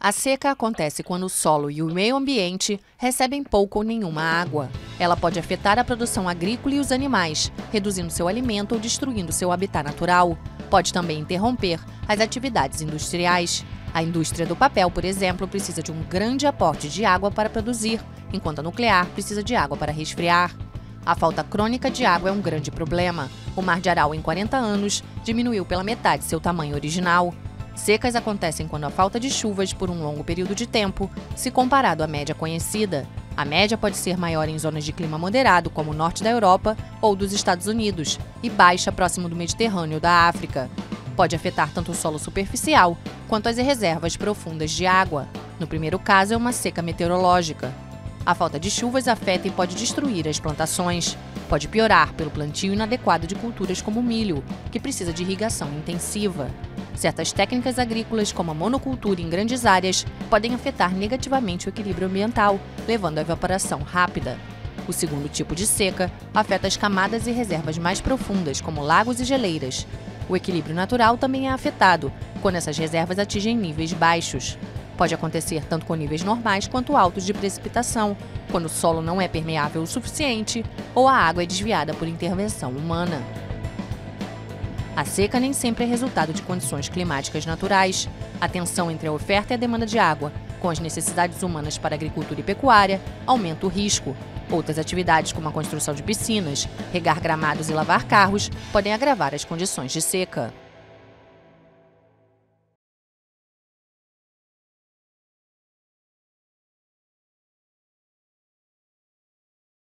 A seca acontece quando o solo e o meio ambiente recebem pouca ou nenhuma água. Ela pode afetar a produção agrícola e os animais, reduzindo seu alimento ou destruindo seu habitat natural. Pode também interromper as atividades industriais. A indústria do papel, por exemplo, precisa de um grande aporte de água para produzir, enquanto a nuclear precisa de água para resfriar. A falta crônica de água é um grande problema. O Mar de Aral, em 40 anos, diminuiu pela metade seu tamanho original. Secas acontecem quando há falta de chuvas por um longo período de tempo, se comparado à média conhecida. A média pode ser maior em zonas de clima moderado, como o norte da Europa ou dos Estados Unidos, e baixa próximo do Mediterrâneo ou da África. Pode afetar tanto o solo superficial quanto as reservas profundas de água. No primeiro caso, é uma seca meteorológica. A falta de chuvas afeta e pode destruir as plantações. Pode piorar pelo plantio inadequado de culturas como o milho, que precisa de irrigação intensiva. Certas técnicas agrícolas, como a monocultura em grandes áreas, podem afetar negativamente o equilíbrio ambiental, levando à evaporação rápida. O segundo tipo de seca afeta as camadas e reservas mais profundas, como lagos e geleiras. O equilíbrio natural também é afetado, quando essas reservas atingem níveis baixos. Pode acontecer tanto com níveis normais quanto altos de precipitação, quando o solo não é permeável o suficiente ou a água é desviada por intervenção humana. A seca nem sempre é resultado de condições climáticas naturais. A tensão entre a oferta e a demanda de água, com as necessidades humanas para agricultura e pecuária, aumenta o risco. Outras atividades, como a construção de piscinas, regar gramados e lavar carros, podem agravar as condições de seca.